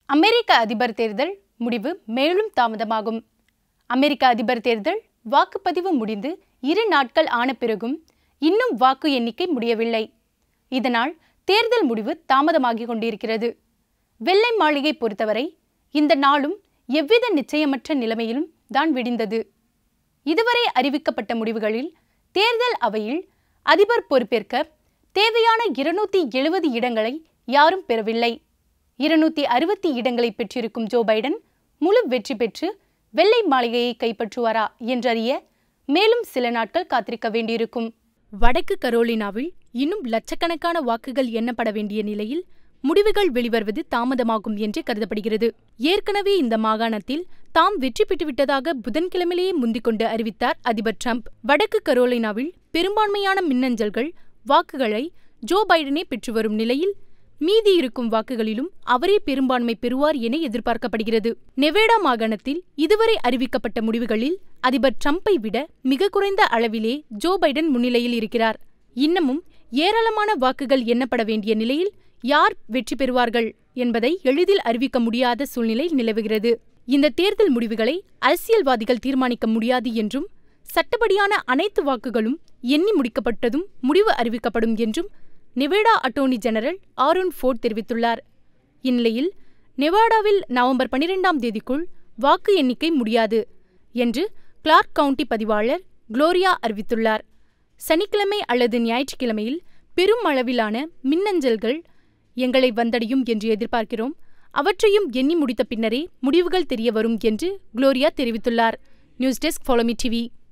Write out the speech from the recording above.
அமெரிக்க அதிபர் தேர்தல் முடிவு மேலும் தாமதமாகும். அமெரிக்க அதிபர் தேர்தல் வாக்குப்பதிவு முடிந்து 2 நாட்கள் ஆன பிறகும் இன்னும் வாக்கு எண்ணிக்கை முடியவில்லை. இதனால் தேர்தல் முடிவு தாமதமாகிக் கொண்டிருக்கிறது. வெள்ளை மாளிகை பொறுத்தவரை இந்த நாளும் எவ்வித நிச்சயமற்ற நிலைமையிலும் தான் விடிந்தது. இதுவரை அறிவிக்கப்பட்ட முடிவுகளில் தேர்தல் அவையில் அதிபர் பொறுப்பேற்க தேவையான 270 இடங்களை யாரும் பெறவில்லை. 260 இடங்களை பெற்றிருக்கும் ஜோ பைடன் முழு வெற்றி பெற்று வெள்ளை மாளிகையை கைப்பற்றுவாரா என்றறிய மேலும் சில நாட்கள் காத்திருக்க வேண்டியிருக்கும். வடக்கு கரோலினாவில் இன்னும் லட்சக்கணக்கான வாக்குகள் எண்ணப்பட வேண்டிய நிலையில் முடிவுகள் வெளிவருவது தாமதமாகும் என்றே கருதப்படுகிறது. ஏற்கனவே இந்த மாகாணத்தில் தாம் வெற்றி பெற்றுவிட்டதாக புதன்கிழமையிலேயே முந்திக்கொண்டு அறிவித்தார் அதிபர் டிரம்ப். வடக்கு கரோலினாவில் பெரும்பான்மையான மின்னஞ்சல்கள் வாக்குகளை ஜோ பைடனே பெற்று வரும் நிலையில் மீதி இருக்கும் வாக்குகளிலும் அவரே பெரும்பான்மை பெறுவார் என எதிர்பார்க்கப்படுகிறது. நெவேடா மாகாணத்தில் இதுவரை அறிவிக்கப்பட்ட முடிவுகளில் அதிபர் டிரம்பை விட மிக குறைந்த அளவிலே ஜோ பைடன் முன்னிலையில் இருக்கிறார். இன்னமும் ஏராளமான வாக்குகள் எண்ணப்பட வேண்டிய நிலையில் யார் வெற்றி பெறுவார்கள் என்பதை எளிதில் அறிவிக்க முடியாத சூழ்நிலை நிலவுகிறது. இந்த தேர்தல் முடிவுகளை அரசியல்வாதிகள் தீர்மானிக்க முடியாது என்றும் சட்டப்படியான அனைத்து வாக்குகளும் எண்ணி முடிக்கப்பட்டதும் முடிவு அறிவிக்கப்படும் என்றும் Nevada attorney general Aaron Ford தெரிவித்துள்ளார். இந்நிலையில் நெவாடாவில் நவம்பர் 12ஆம் தேதிக்குள் வாக்கு எண்ணிக்கை முடியாது என்று கிளார்க் கவுண்டி பதிவாளர் குளோரியா அறிவித்துள்ளார். சனிக்கிழமை அல்லது ஞாயிற்றுக்கிழமையில் பெரும் அளவிலான மின்னஞ்சல்கள் எங்களை வந்தடையும் என்று எதிர்பார்க்கிறோம். அவற்றையும் எண்ணி முடித்த பின்னரே முடிவுகள் தெரிய வரும் என்று குளோரியா தெரிவித்துள்ளார். News desk, follow me TV.